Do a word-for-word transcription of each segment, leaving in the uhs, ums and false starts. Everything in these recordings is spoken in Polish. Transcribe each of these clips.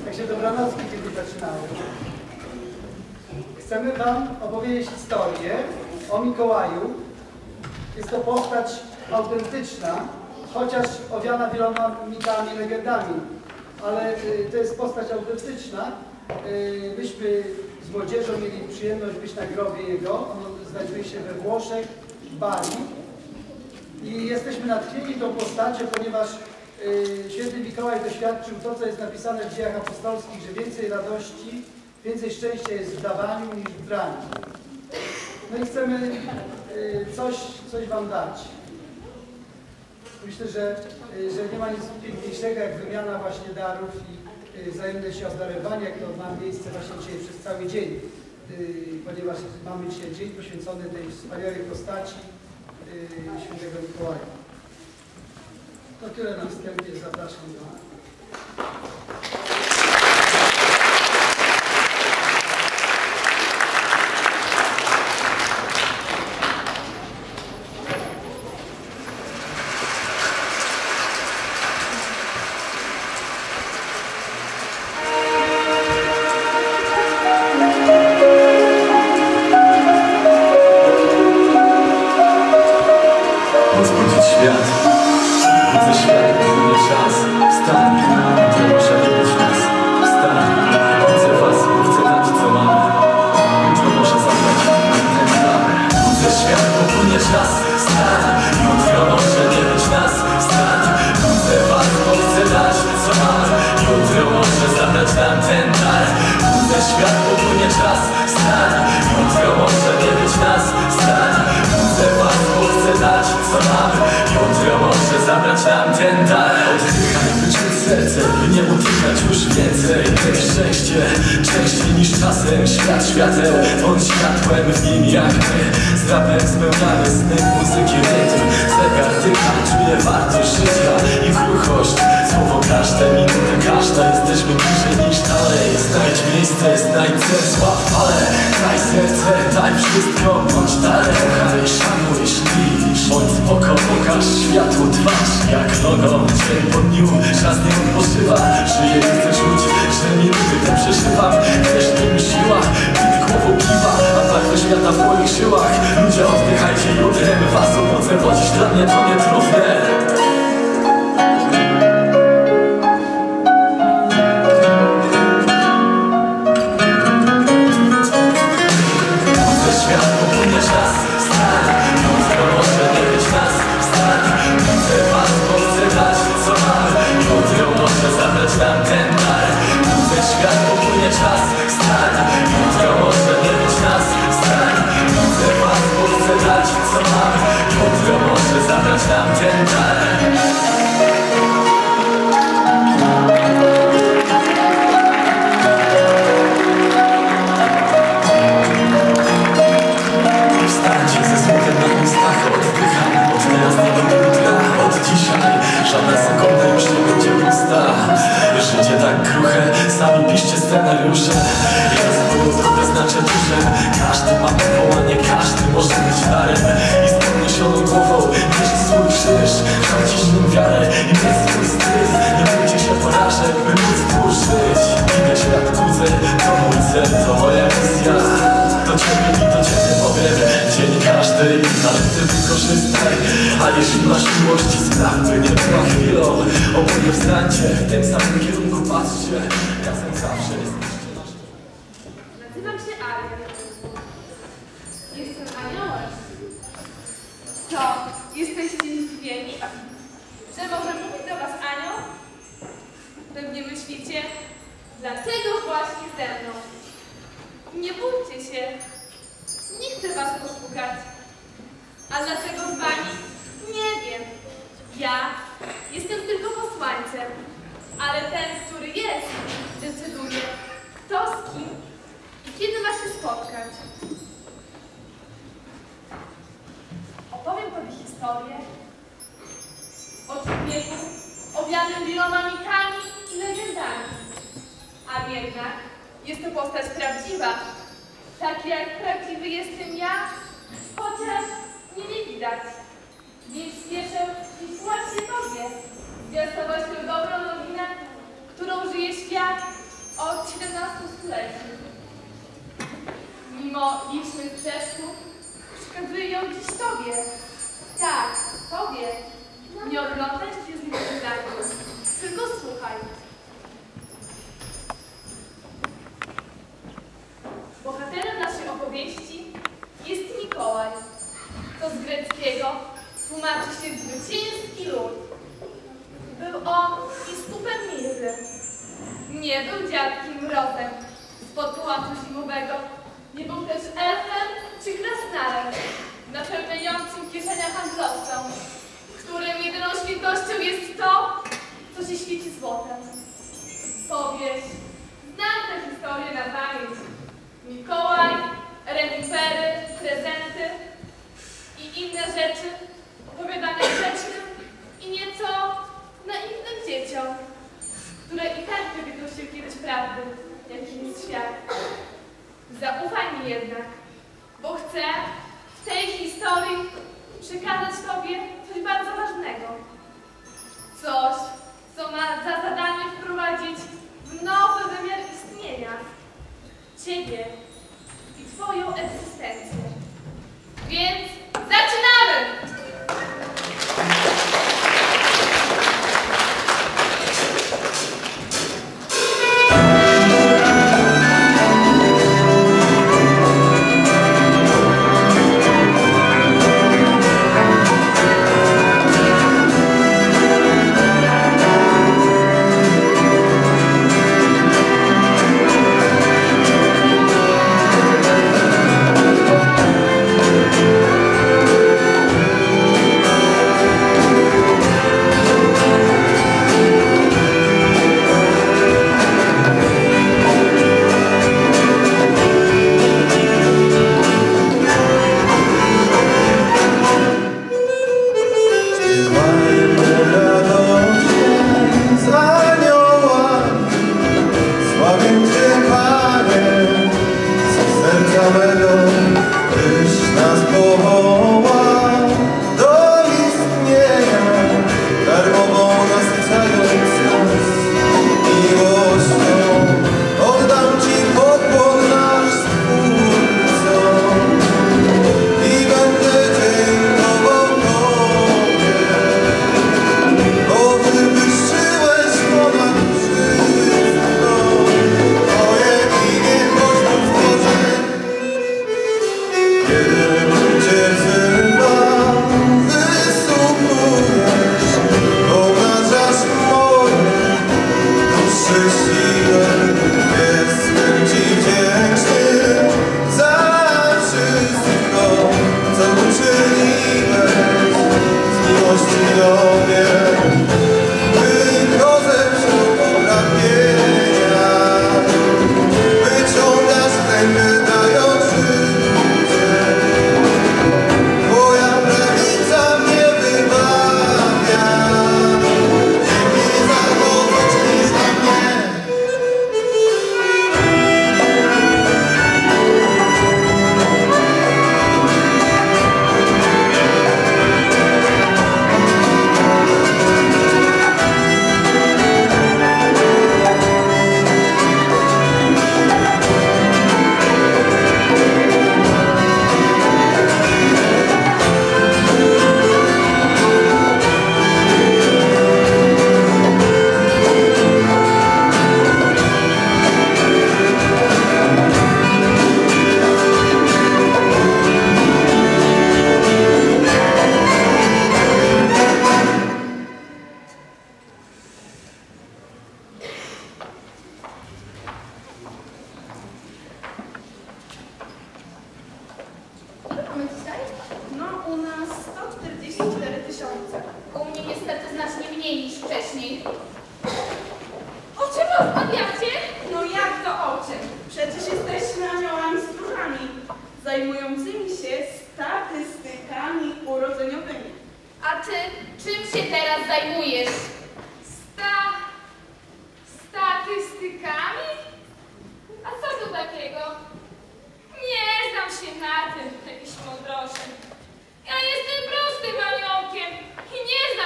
Także dobranocki, kiedy zaczynamy. Chcemy Wam opowiedzieć historię o Mikołaju. Jest to postać autentyczna, chociaż owiana wieloma mitami, legendami. Ale to jest postać autentyczna. Myśmy z młodzieżą mieli przyjemność być na grobie jego. On znajduje się we Włoszech, w Bari. I jesteśmy natchnieni tą postacią, ponieważ yy, święty Mikołaj doświadczył to, co jest napisane w dziejach apostolskich, że więcej radości, więcej szczęścia jest w dawaniu niż w braniu. No i chcemy yy, coś, coś Wam dać. Myślę, że, yy, że nie ma nic piękniejszego jak wymiana właśnie darów i yy, wzajemne się obdarowanie, jak to ma miejsce właśnie dzisiaj przez cały dzień, yy, ponieważ mamy dzisiaj dzień poświęcony tej wspaniałej postaci Świętego Mikołaja. To tyle na wstępie. Zapraszam do... Więc spieszę i słuchać się Tobie. Zwiastować tę dobrą nowinę, którą żyje świat od siedemnastu stuleci. Mimo licznych przeszkód przekazuję ją dziś Tobie. Tak, Tobie. Nie oglądaj się z nim pytaniem, tylko słuchaj. Bohaterem naszej opowieści jest Mikołaj. To z greckiego tłumaczy się zwycięski lud. Był on biskupem Mirry. Nie był dziadkiem mrozem spod pałacu zimowego. Nie był też elfem czy krasnalem napełniającym kieszenia handlowcom, którym jedyną świętością jest to, co się świeci złotem. Powiesz, znam tę historię na pamięć. Mikołaj, renifery, prezenty i inne rzeczy opowiadane grzecznym i nieco naiwnym dzieciom, które i tak dowiedzą się kiedyś prawdy, jakim jest świat. Zaufaj mi jednak, bo chcę w tej historii przekazać Tobie coś bardzo ważnego. Coś, co ma za zadanie wprowadzić w nowy wymiar istnienia Ciebie i Twoją egzystencję. Więc zaczynamy!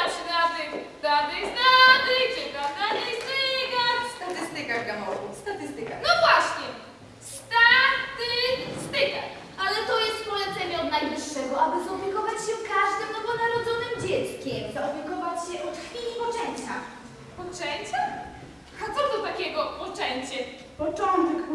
Statystykach gamowych. Statystyka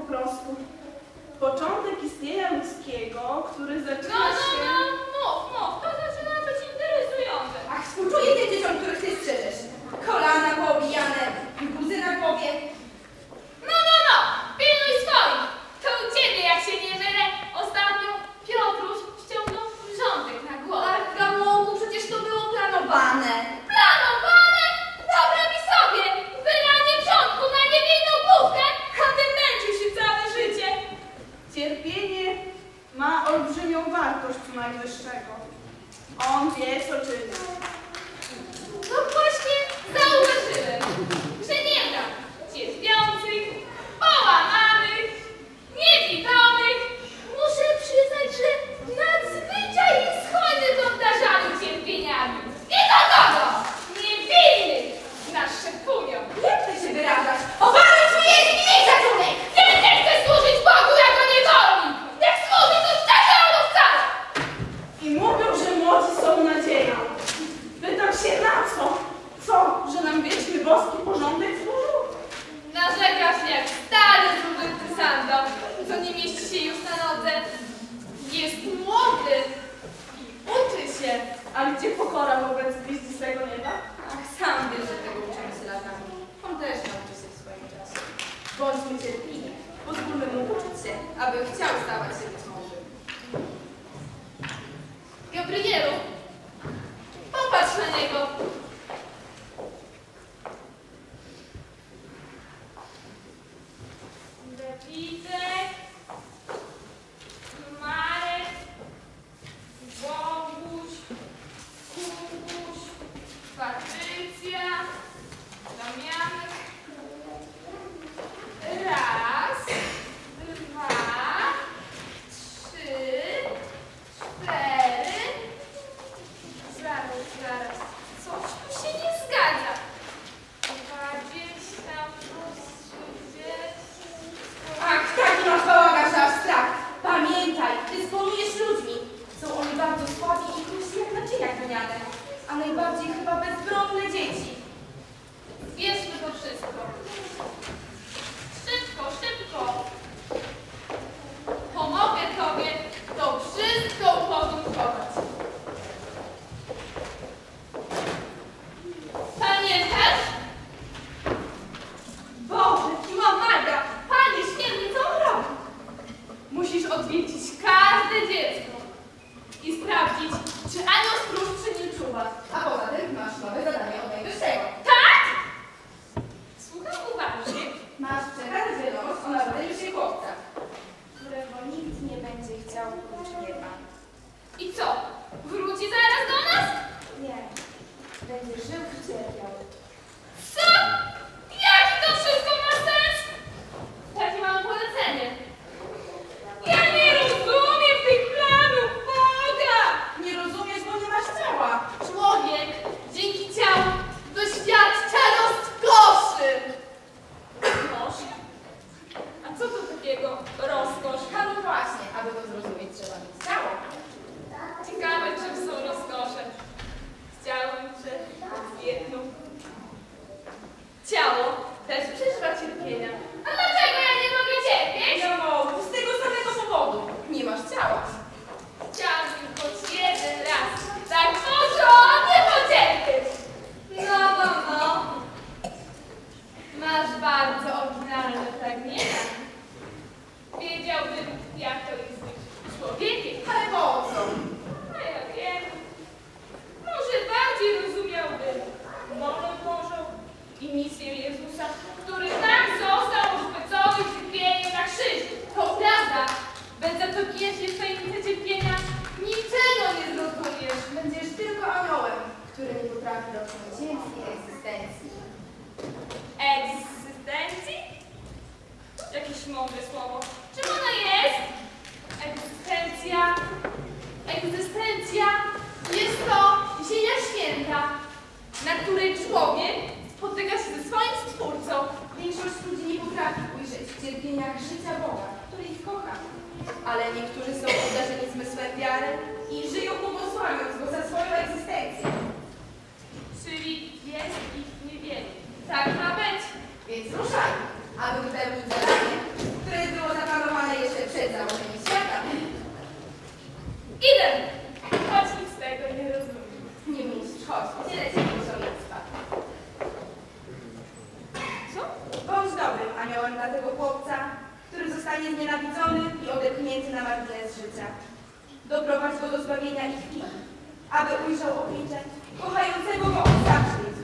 prostu. Początek istnienia ludzkiego, który zaczyna No, no, się... no, mów, mów, to zaczyna być interesujące. Ach, współczuję tym dzieciom, których ty strzeżesz. Kolana poobijane, guzy na głowie. No, no, no, pilnuj swoich. To u ciebie, jak się nie mylę, ostatnio Piotruś ściągnął wrzątek na głowę. Ach, Gamołku, przecież to było planowane. Planowane? Dobra mi sobie! Wylanie wrzątku na niewinną główkę, a ty męczył się całe życie. Cierpienie ma olbrzymią wartość u najwyższego. On wie, co czyni. No właśnie zauważyłem, że nie ma cierpiących, połamanych, niewidomych. Muszę przyznać, że nadzwyczaj jest hojny w obdarzaniu cierpieniami. I do kogo? Niewinnych nas szefują. Jak ty się wyrażasz? Obalę ci język i miej szacunek! Nie, nie chcę służyć Bogu jako niewolnik. Niech służy to szczerze wcale. I mówią, że młodzi są nadzieją. Pytam się na co? Co, że nam wieczny boski porządek służył? Narzekasz jak stary zubry trysando, co nie mieści się już na nodze. Jest młody i uczy się. A gdzie pokora wobec gwizdistego nieba? Ach, sam wiesz, że tego uczymy się latami. On też nauczy się w swoim czasie. Bądźmy cierpliwi, pozwólmy mu uczyć się, aby chciał stawać się być mądrym. Gabrielu, popatrz na niego. Dawidek, Marek, Boguś, Kubuś, Patrycja, Damianek. Raz, dwa, trzy, cztery. Zaraz, zaraz. Coś tu się nie zgadza. Dwadzieścia plus trzydzieści. Ach, taki masz bałagan, że aż strach. Pamiętaj, dysponujesz ludźmi. Są oni bardzo słabi i krótsi jak naczyniak gliniane, a najbardziej chyba bezbronne dzieci. Bierzmy to wszystko. Szybko, szybko. Pomogę tobie to wszystko uporządkować. Pamiętasz? Boże, kiła maga! Panie święty, co on robi? Musisz odwiedzić każde dziecko i sprawdzić, czy anioł stróż przy nim czuwa. A poza tym masz nowe zadanie od najwyższego. Tak? Słucham uważnie. Masz przekaz wiadomość o narodzeniu się chłopca, którego nikt nie będzie chciał prócz nieba. I co? Wróci zaraz do nas? Nie, będzie żył i cierpiał. Co? Jaki to wszystko ma sens? Jakie mam polecenie? Ja nie rozumiem tych planów Boga! Nie rozumiesz, bo nie masz ciała. Człowiek dzięki ciału doświadcza rozkoszy. Rozkosz? A co to takiego rozkosz? A no właśnie, aby to zrozumieć, trzeba mieć ciało. Ciekawe, czym są rozkosze. Chciałem, że jedno. Ciało też przeżywa cierpienia. A dlaczego ja nie mogę cierpieć? No, z tego samego powodu. Nie masz ciała. Chciałabym choć jeden raz tak porządnie pocierpieć. No, no, no. Masz bardzo oryginalne pragnienia. Wiedziałbym, jak to jest być człowiekiem. Ale po co? No ja wiem. Może bardziej rozumiałbym wolę Bożą i misję Jezusa, który tak został uchwycony w cierpieniu na krzyżu. To prawda, bez zatopienia się w tajemnicy cierpienia niczego nie zrozumiesz. Będziesz tylko aniołem, który nie potrafi dotknąć ziemskiej egzystencji. Egzystencji? Jakieś mądre słowo. Czym ona jest? Egzystencja. Egzystencja jest to ziemia święta, na której człowiek spotyka się ze swoim Stwórcą. Większość ludzi nie potrafi ujrzeć w cierpieniach życia Boga, który ich kocha. Ale niektórzy są obdarzeni zmysłem wiary i żyją błogosławiąc Go za swoją egzystencję. Czyli jest ich niewiele. Tak ma być. Więc ruszajmy, aby wypełnić zadanie, które było Idę, choć nic z tego nie rozumiem. Nie musisz, chodź, tyle ci posłannictwa. Co? Bądź dobrym aniołem dla tego chłopca, który zostanie znienawidzony i odepchnięty na margines życia. Doprowadź go do zbawienia i krwi, aby ujrzał oblicze kochającego go od zawsze